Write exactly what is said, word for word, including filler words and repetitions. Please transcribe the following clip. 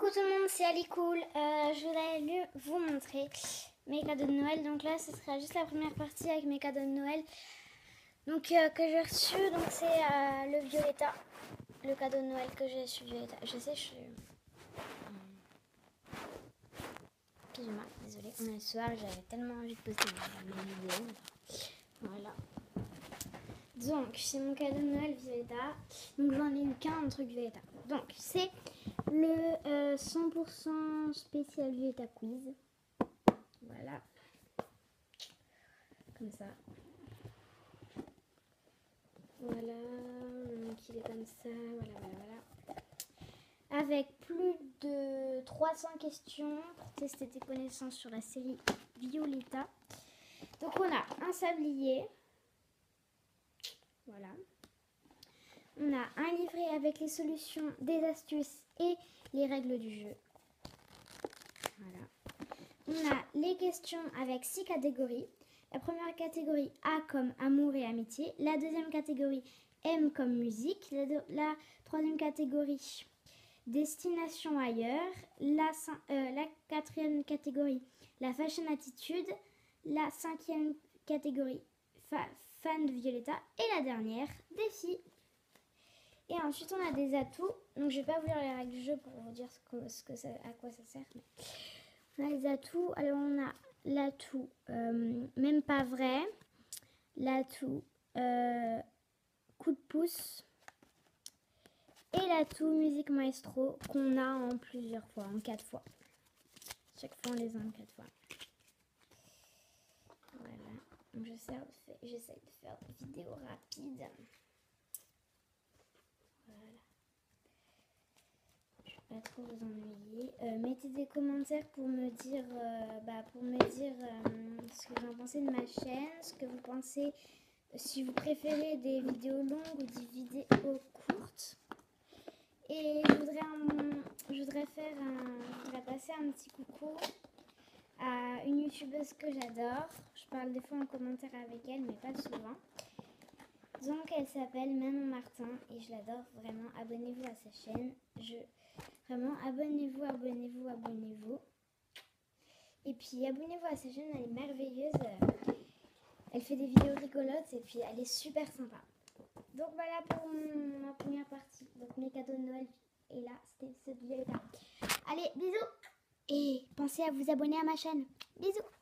Coucou tout le monde, c'est Ali Cool. Euh, je voudrais vous montrer mes cadeaux de Noël. Donc là, ce sera juste la première partie avec mes cadeaux de Noël. Donc euh, que j'ai reçu. Donc c'est euh, le Violetta, le cadeau de Noël que j'ai reçu Violetta. Je sais, je suis excusez-moi, désolée. On est le soir, j'avais tellement envie de poster mes vidéos. Voilà. Donc c'est mon cadeau de Noël Violetta. Donc j'en ai eu qu'un, un truc Violetta. Donc c'est le euh, cent pour cent spécial Violetta Quiz. Voilà. Comme ça. Voilà. Donc il est comme ça. Voilà, voilà, voilà. Avec plus de trois cents questions pour tester tes connaissances sur la série Violetta. Donc on a un sablier. Voilà. On a un livret avec les solutions, des astuces et les règles du jeu. Voilà. On a les questions avec six catégories. La première catégorie A comme amour et amitié. La deuxième catégorie M comme musique. La, deux, la troisième catégorie destination ailleurs. La, euh, la quatrième catégorie la fashion attitude. La cinquième catégorie fa, fan de Violetta. Et la dernière défi. Et ensuite, on a des atouts. Donc, je ne vais pas vous lire les règles du jeu pour vous dire ce que, ce que ça, à quoi ça sert. Mais on a les atouts. Alors, on a l'atout euh, même pas vrai. L'atout euh, coup de pouce. Et l'atout musique maestro qu'on a en plusieurs fois, en quatre fois. Chaque fois, on les a en quatre fois. Voilà. Donc, j'essaie de faire, j'essaie de faire des vidéos rapides. Voilà. Pas trop vous ennuyer. Euh, mettez des commentaires pour me dire, euh, bah, pour me dire euh, ce que vous en pensez de ma chaîne, ce que vous pensez, si vous préférez des vidéos longues ou des vidéos courtes. Et je voudrais, un, je voudrais faire un, je voudrais passer un petit coucou à une youtubeuse que j'adore. Je parle des fois en commentaire avec elle, mais pas souvent. Donc elle s'appelle Manon Martin et je l'adore vraiment. Abonnez-vous à sa chaîne. Je Vraiment, abonnez-vous, abonnez-vous, abonnez-vous. Et puis, abonnez-vous à sa chaîne, elle est merveilleuse. Elle fait des vidéos rigolotes et puis elle est super sympa. Donc, voilà pour mon, ma première partie. Donc, mes cadeaux de Noël. Et là, c'était ce Violetta. Allez, bisous. Et pensez à vous abonner à ma chaîne. Bisous.